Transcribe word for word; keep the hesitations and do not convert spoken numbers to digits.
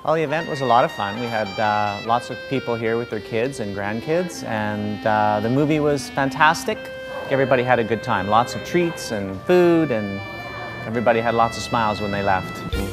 Well, the event was a lot of fun. We had uh, lots of people here with their kids and grandkids, and uh, the movie was fantastic. Everybody had a good time. Lots of treats and food, and everybody had lots of smiles when they left.